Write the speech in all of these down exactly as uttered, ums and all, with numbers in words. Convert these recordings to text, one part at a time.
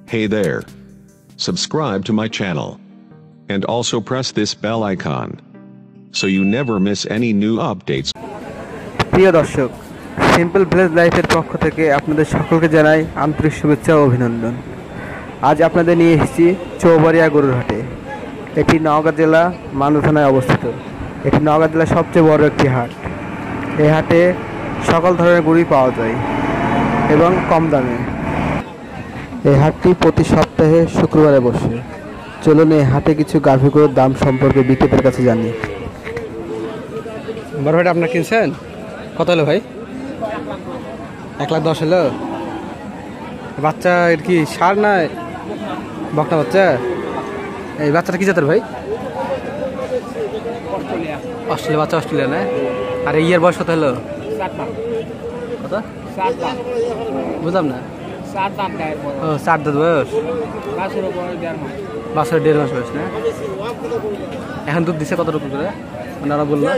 Hey there. Subscribe to my channel. And also press this bell icon. So you never miss any new updates. প্রিয় দর্শক, simple village লাইফের পক্ষ থেকে আপনাদের সকলকে জানাই আন্তরিক শুভেচ্ছা ও অভিনন্দন। আজ আপনাদের নিয়ে এসেছি চৌবাড়িয়া গরুর হাটে। এটি নওগাঁ জেলা মান্দা থানায় অবস্থিত। এটি নওগাঁ জেলার সবচেয়ে বড় একটি হাট। এই হাটে সকল ধরনের গরুই পাওয়া যায় এবং কম দামে। এই হাটটি প্রতি সপ্তাহে শুক্রবারে বসে। চলুন এই হাটে কিছু গাভী গরুর দাম সম্পর্কে বিক্রেতার কাছে জানি। বড় ভাইটা আপনার কিনছেন কত হলো ভাই? এক লাখ দশ হলো। বাচ্চা এর কি সার না বকনা বাচ্চা? এই বাচ্চাটা কি জাতের ভাই? অস্ট্রেলিয়া বাচ্চা, অস্ট্রেলিয়া না? আর এই ইয়ার বয়স কত হলো? কত? বুঝলাম না। ও চার দাঁত বয়স, বাছরের দেড় মাস বয়স না? এখন দুধ দিচ্ছে কতটুকু করে ওনারা বললো?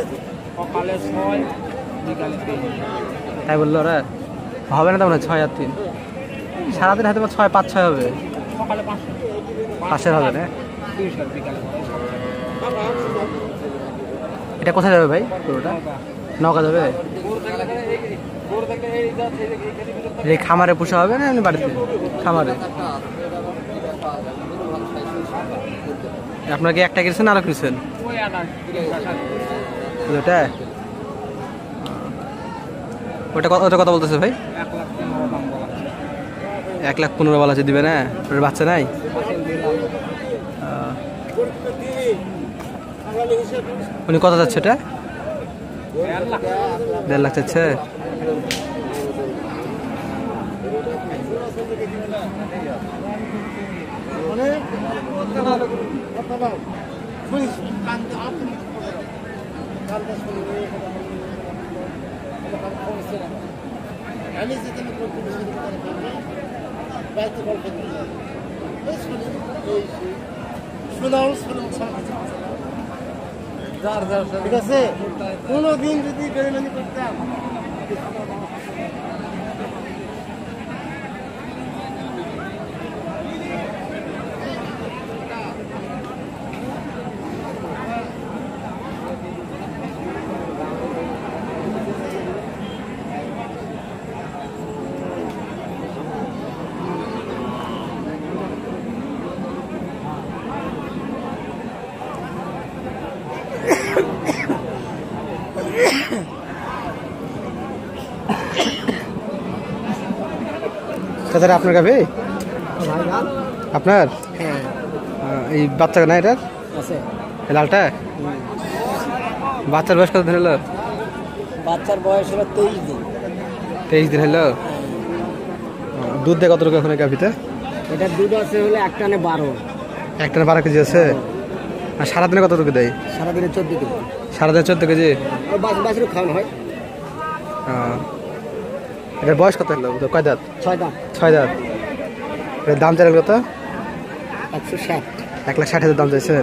তাই বললো ওরা? হবে না তো মনে হয় ছয় আর তিন, সারাদিন হয়তো ছয় পাঁচ ছয় হবে, পাঁচের হবে না? এটা কোথায় যাবে ভাই গরুটা? নওগাঁ যাবে? এই খামারে পোষা হবে না এমনি বাড়িতে? খামারে। আপনার কি একটা কিনছেন আরো কিনছেন? ওটা ওটা ওটা কথা বলতেছে ভাই? এক লাখ পনেরো বলা আছে, দিবে না? ওর বাচ্চা নাই? উনি কত যাচ্ছে এটা? দেড় লাখ যাচ্ছে। ঠিক আছে, কোনদিন যদি বেরেমানি করতাম। দাদা আপনার গাভী? আপনার এই বাচ্চা না এটার? লালটা বাচ্চার বয়স কত দিন হলো? বাচ্চার বয়স হলো তেইশ দিন। তেইশ দিন হলো। দুধ দেয় কতটুকু এখন গাভীতে? এটার দুধ আছে হলে এক টানে বারো। এক টানে বারো কেজি আছে। আর সারাদিনে কতটুকু দেয়? সারাদিনে চোদ্দ কেজি। সারাদিনে চোদ্দ কেজি বাছুর খাওয়ানো হয়। এটার বয়স কত হলো? কয় দাঁত? ছয় দাঁত। ছয় দাঁত। এটার দাম চাইলেন কত? একশো ষাট। এক লাখ ষাট হাজার দাম চাইছেন।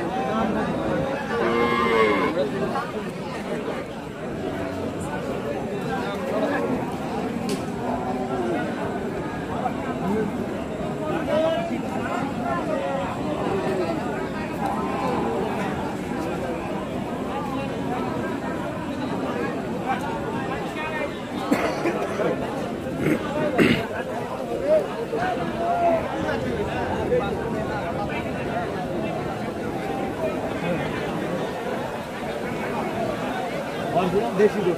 দেশি গরু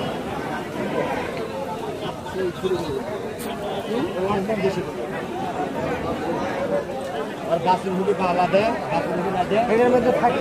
আর গাছের মুখে পালা দেয়, গাছের মুখে না দেয় এর মধ্যে থাকে।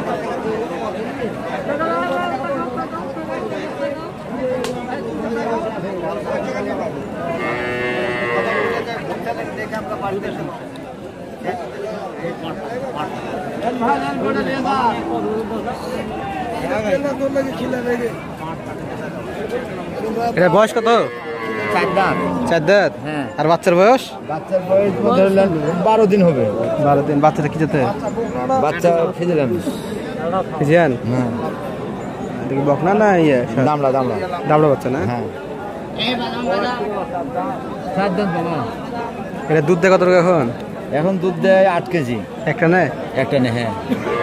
এটা বয়স কত? চার দাঁত। চার দাঁত। হ্যাঁ। আর বাচ্চার বয়স? বাচ্চার বয়স ধরলেন বারো দিন হবে। বারো দিন। বাচ্চাটা কি যেতে? বাচ্চা ফিজিয়ান। ফিজিয়ান? হ্যাঁ। দেখি বকনা না ইয়ে? দামড়া দামড়া দামড়া বাচ্চা না? হ্যাঁ। চার দাঁত বাবা। এটা দুধ দেয় কত টাকা এখন? এখন দুধ দেয় আট কেজি। একটা নেয়? একটা নেই, হ্যাঁ।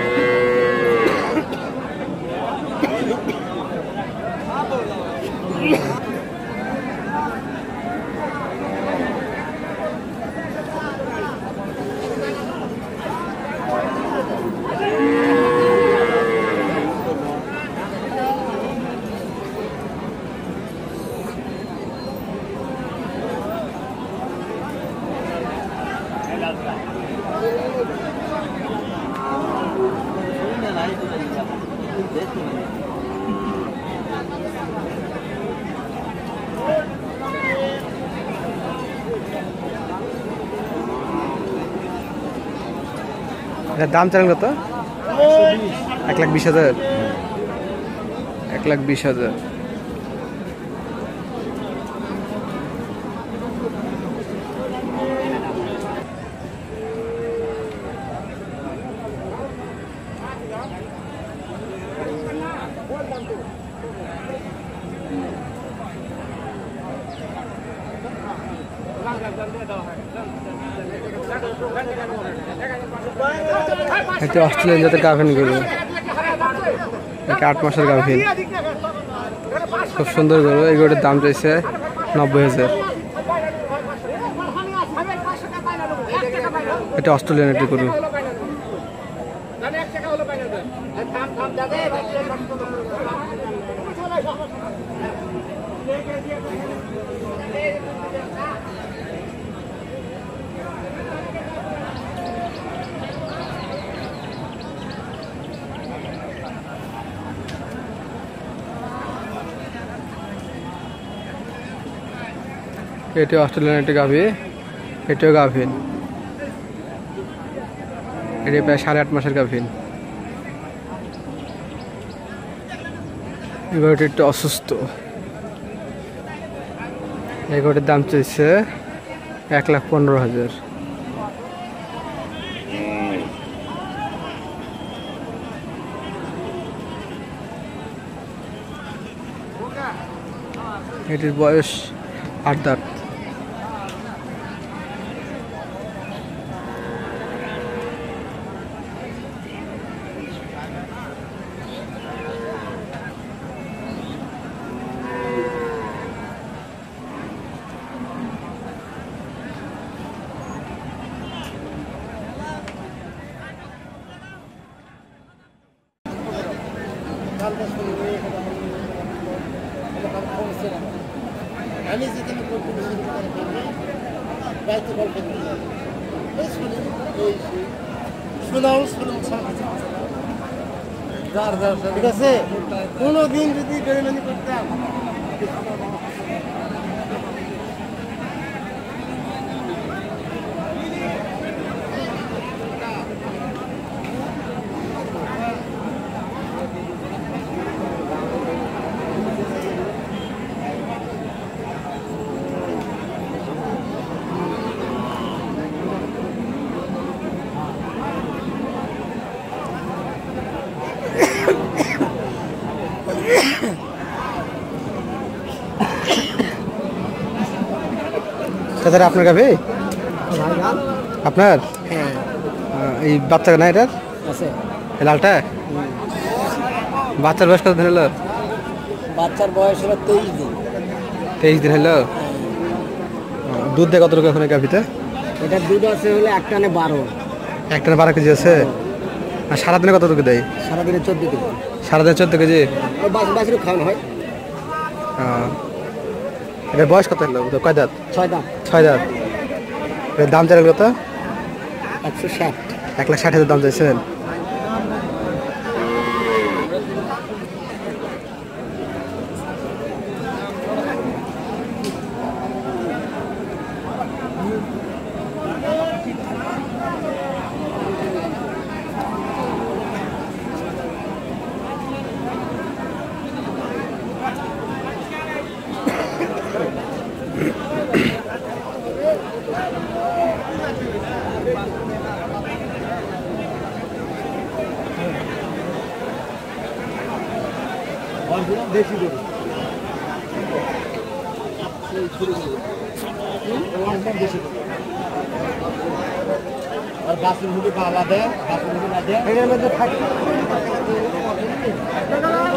এটার দাম চান কত? এক লাখ বিশ হাজার এক লাখ বিশ হাজার এটা অস্ট্রেলিয়ান জাতের গাভিন গরু, এটা আট মাসের গাভিন, খুব সুন্দর গরু। এই গরুটার দাম চাইছে নব্বই হাজার। এটা অস্ট্রেলিয়ান একটি গরু। এটি অস্ট্রেলিয়ান একটি গাভী, এটিও গাভীন, এটি প্রায় সাড়ে আট মাসের গাভীন। এই গরুটি একটু অসুস্থ। এই গরুটির দাম চাইছে এক লাখ পনেরো হাজার। এটির বয়স আট দাঁত। আমি যেখানে গল্প শুরু করে বাড়িতে গল্প শুনি শোনাও শোনাও ঠিক আছে। কোনো দিন যদি বেরোনি করতাম দাদা আপনার গাভী? আপনার এই বাচ্চা না এটার আছে লালটা? বাচ্চার বয়স কত দিন হলো? বাচ্চার বয়স হলো তেইশ দিন। তেইশ দিন হলো। দুধ দেয় কত টাকা এখন গাভীতে? এটার দুধ আছে হলে একটানে বারো। একটানে বারো কেজি আছে। আর সারাদিনে কত টাকা দেয়? সারাদিনে চোদ্দ কেজি। সারাদিনে চোদ্দ কেজি? বাছুর খাওয়ানো হয়। এটার বয়স কত হলো? কয় দাঁত? ছয় দাঁত। ছয় দাঁত। এর দাম চাইলে কত? একশো ষাট। এক লাখ ষাট হাজার দাম চাইছেন। দেশি গরু দেশি গরু আর বাসুর মুখে পাওয়া দেয় বাসুর মুখে না দেয় এর মধ্যে থাকে